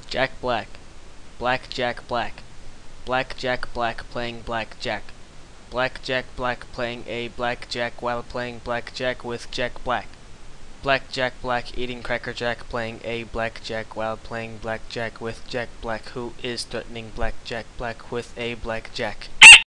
Jack Black. Black Jack Black. Black Jack Black playing Black Jack. Black Jack Black playing a Black Jack while playing Black Jack with Jack Black. Black Jack Black eating Cracker Jack playing a Black Jack while playing Black Jack with Jack Black, who is threatening Black Jack Black with a Black Jack.